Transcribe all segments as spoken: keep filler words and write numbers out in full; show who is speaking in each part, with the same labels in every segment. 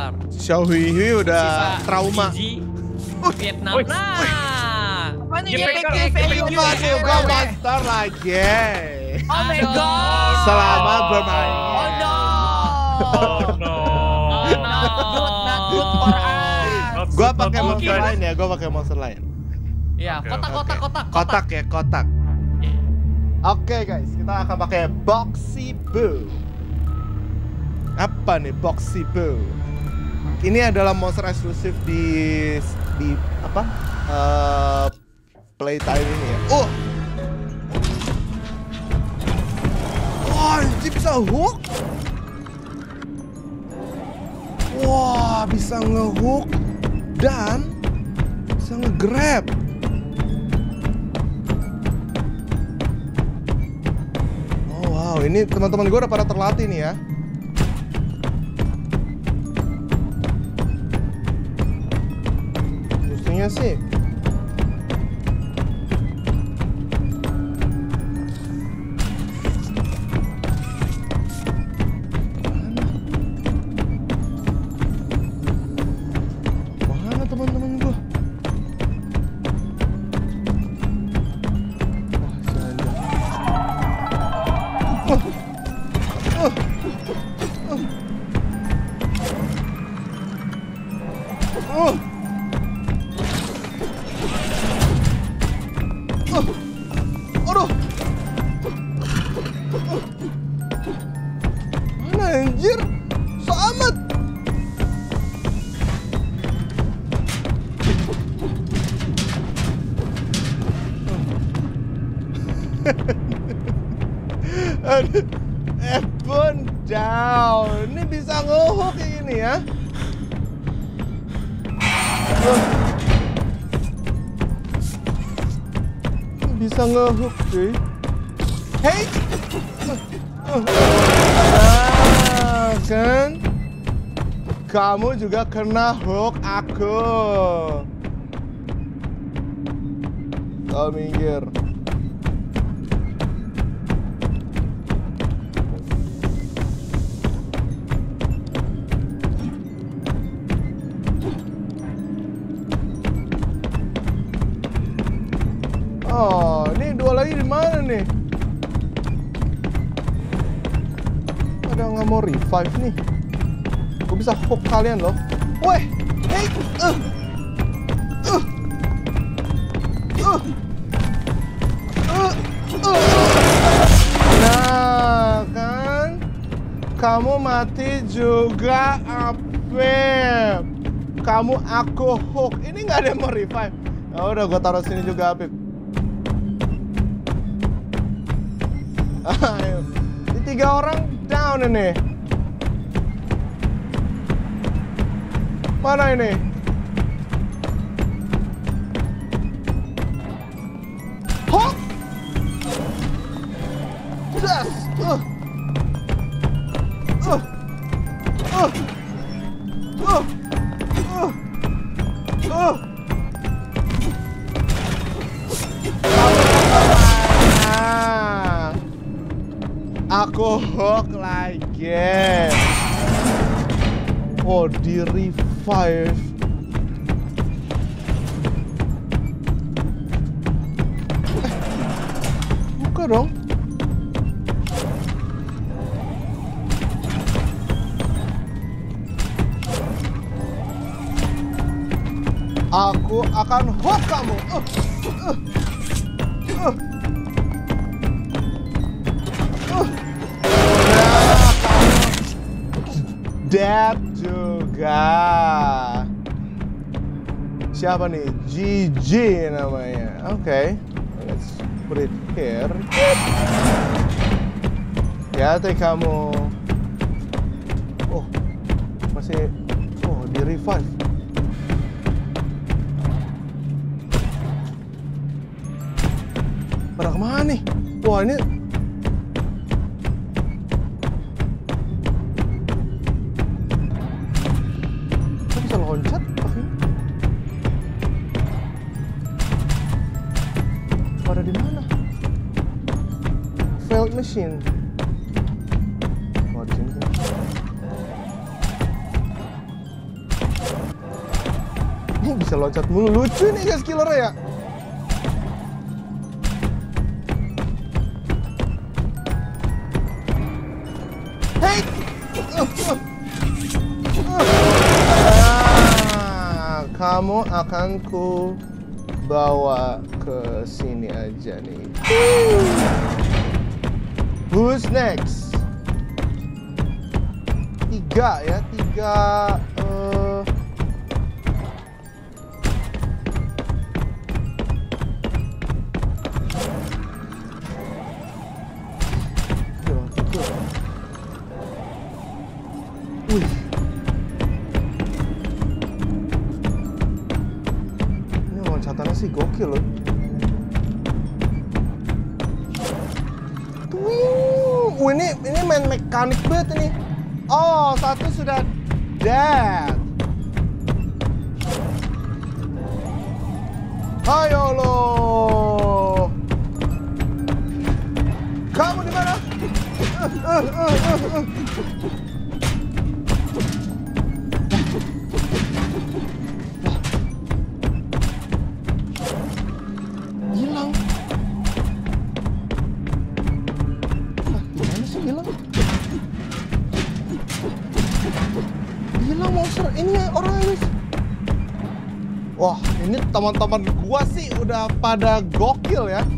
Speaker 1: Monster.
Speaker 2: Xiao Hui Hui udah
Speaker 1: Sisa
Speaker 2: trauma.
Speaker 1: Gigi, Vietnam.
Speaker 3: Wih.
Speaker 1: Nah.
Speaker 4: Apa nih?
Speaker 1: G P K
Speaker 4: G P K
Speaker 1: value
Speaker 2: Terima kasih juga monster lagi.
Speaker 4: Oh my
Speaker 1: Aduh.
Speaker 4: god.
Speaker 2: Selamat bermain.
Speaker 4: Oh no.
Speaker 3: Oh no.
Speaker 1: Oh no.
Speaker 4: Good, not good for us.
Speaker 3: Not
Speaker 2: Gua
Speaker 3: good,
Speaker 2: pakai
Speaker 3: not
Speaker 2: monster
Speaker 3: good, guys.
Speaker 2: lain ya, gua pakai monster lain.
Speaker 1: Ya,
Speaker 3: Oke,
Speaker 1: kotak,
Speaker 2: Oke.
Speaker 1: kotak, kotak,
Speaker 2: Kotak ya, kotak. Oke guys, kita akan pakai Boxy Boo. Apa nih Boxy Boo? Ini adalah monster eksklusif di di apa? Uh, playtime ini ya. Oh, wah, ini bisa hook. Wah, bisa ngehook dan bisa nge-grab. Oh wow, ini teman-teman gue udah pada terlatih nih ya. Mestinya sih mana teman-teman gue? Wah, jangan. Oh. Oh. Oh. Oh. Oh. Aduh. Oh. Mana anjir? So amat. Aduh. Ebon down. Ini bisa ngehook kayak gini ya. Oh. Ini bisa ngehook cuy. Hey. Oh. Ah, kan? Kamu juga kena hook aku. Kau minggir. Oh, ini dua lagi di mana nih? Ada nggak mau revive nih? Gue bisa hook kalian loh. Weh, hey, uh, uh, uh, uh, uh. Nah, kan? Kamu mati juga, Apip. Kamu aku hook. Ini nggak ada yang mau revive. Ya udah, gue taruh sini juga, Apip. Ayo. Ini tiga orang down ini. Mana ini? Hop! Das! Uh. Uh. Uh. Uh. Uh. Uh. Aku hook lagi. Oh, di revive. Eh, buka dong. Aku akan hook kamu. Uh, uh, uh. Dead juga. Siapa nih? Gigi namanya. Oke, okay. Let's put it here. Hati kamu. Oh, masih. Oh, di revive. Pada kemana nih? Wah, ini. Loncat pada di mana? Failed machine. Oh, di sini. bisa loncat mulu. Lucu nih guys killernya ya. Hei! Ah, kamu akan ku bawa ke sini aja nih. Who's next? Tiga ya, tiga. Uh... Wih. Ini loncatannya sih gokil loh. Twing. Wih, ini ini main mekanik banget ini. Oh, satu sudah dead. Ayo lo. Kamu di mana? Uh, uh, uh, uh, uh. Hilang. Ah, gimana sih hilang? Hilang monster. Ini orangnya guys. Wah, ini teman-teman gua sih udah pada gokil ya.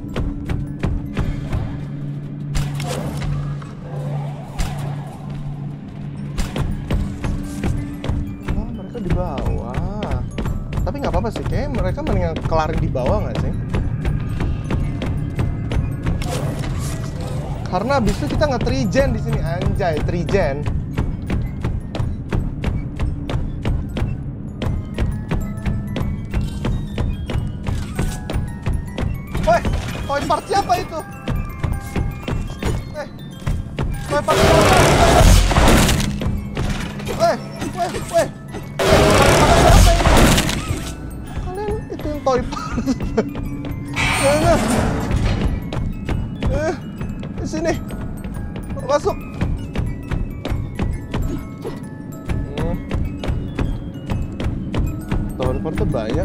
Speaker 2: Oh, mereka di bawah. Tapi nggak apa-apa sih, kayak mereka mendingan kelarin di bawah nggak sih? Karena abis itu kita nggak trigen di sini, anjay, trigen. Woi, toy part siapa itu? Eh, toy part siapa? Woi, woi, woi. Siapa ini? Kalian itu yang toy part. Mana? Eh, di sini. Masuk. Hmm. Toy partnya banyak.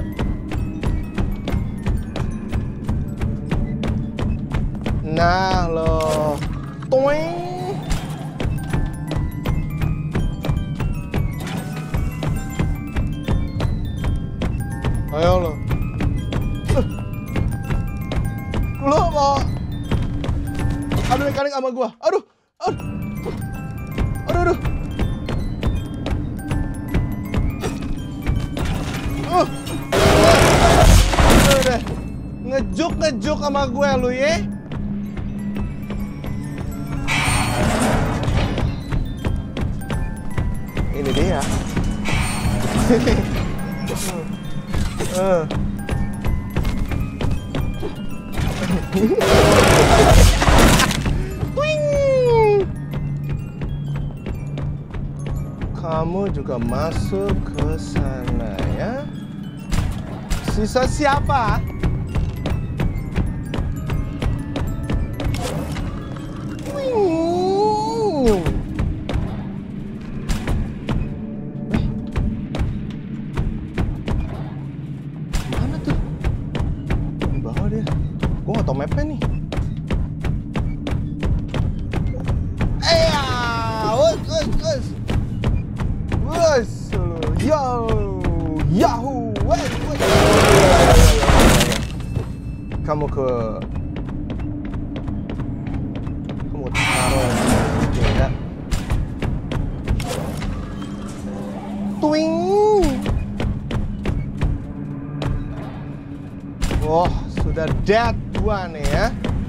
Speaker 2: Nah lo, toing. Ayo lo. Uh. Lo mau adu mekanik sama gua. Aduh, aduh, aduh, aduh. Uh. Udah, ngejuk ngejuk sama gue lu ye. Ini dia. uh. Kamu juga masuk ke sana ya. Sisa siapa? Mapnya nih. Eya, wes wes wes, wes, yo, yahoo, wes wes. Kamu ke, kamu taruh ya. Twing. Wah, sudah dead. Dua nih ya.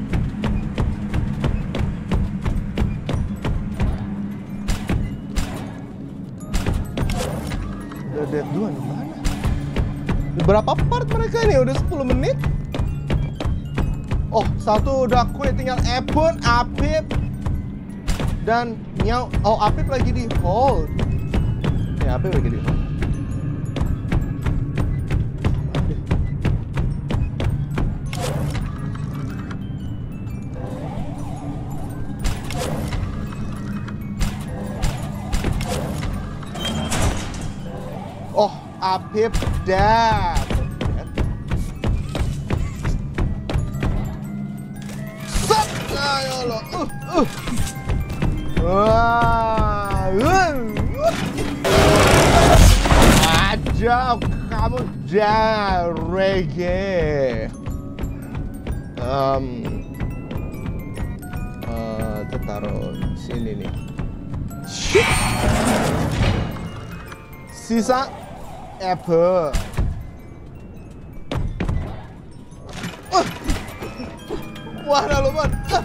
Speaker 2: Udah dead dua nih mana? Berapa part mereka ini? Udah sepuluh menit? Oh, satu udah quit, tinggal Epun, Apip dan Nyau. Oh, Apip lagi di hold. Ya, Apip lagi di hold. Oh, Apip dap. Set, ayo lo. Uh, uh. Wah, uh. Aja kamu reggae. Um, uh, kita taruh sini nih. Shit. Sisa apple. Uh. Wah, dah lupa. Uh.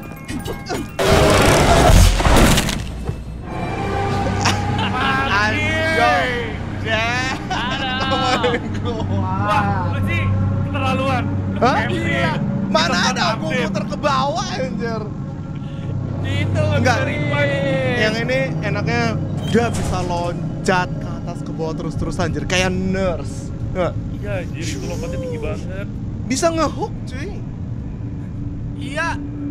Speaker 3: Wah, lu sih keterlaluan.
Speaker 2: Hah?
Speaker 3: Iya.
Speaker 2: Mana ada aku muter ke bawah anjir.
Speaker 1: Itu
Speaker 2: Enggak.
Speaker 1: ngeri.
Speaker 2: Yang ini enaknya dia bisa loncat ke atas ke bawah terus-terus anjir kayak nurse. Nah,
Speaker 3: Iya, jadi itu lompatnya tinggi banget.
Speaker 2: bisa ngehook cuy.
Speaker 4: Iya.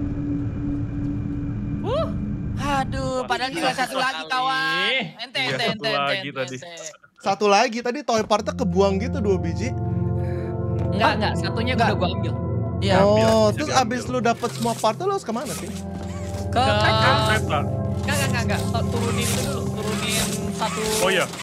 Speaker 1: Uh.
Speaker 4: Aduh, padahal tinggal satu lagi kawan. Ente,
Speaker 3: Iya,
Speaker 4: ente,
Speaker 3: satu
Speaker 4: ente, ente,
Speaker 3: lagi
Speaker 4: ente,
Speaker 3: tadi.
Speaker 4: ente.
Speaker 2: Satu lagi tadi toy partnya kebuang gitu dua biji.
Speaker 1: Enggak, enggak. Satunya
Speaker 4: Enggak.
Speaker 1: udah gua ambil.
Speaker 4: Iya.
Speaker 3: Ambil,
Speaker 2: Oh,
Speaker 3: bisa
Speaker 2: terus
Speaker 3: diambil.
Speaker 2: abis lu dapet semua partnya lu harus kemana sih?
Speaker 1: Ke
Speaker 4: Ke-
Speaker 1: enggak,
Speaker 3: Kereta.
Speaker 1: enggak, enggak, enggak. Turunin itu dulu. Turunin satu.
Speaker 3: Oh iya.